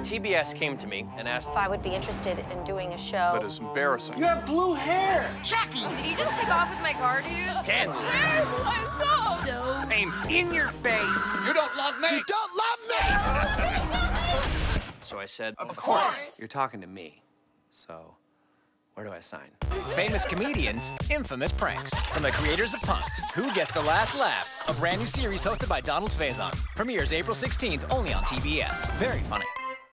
TBS came to me and asked if I would be interested in doing a show. That is embarrassing. You have blue hair! Shocking! Did you just take off with my car, dude? Scandalous! Where's my phone? So... aim in your face. You don't love me! You don't love me! So I said, Of course. You're talking to me, so where do I sign? Famous comedians, infamous pranks. From the creators of Punk'd, Who Gets the Last Laugh? A brand new series hosted by Donald Faison. Premieres April 16th, only on TBS. Very funny.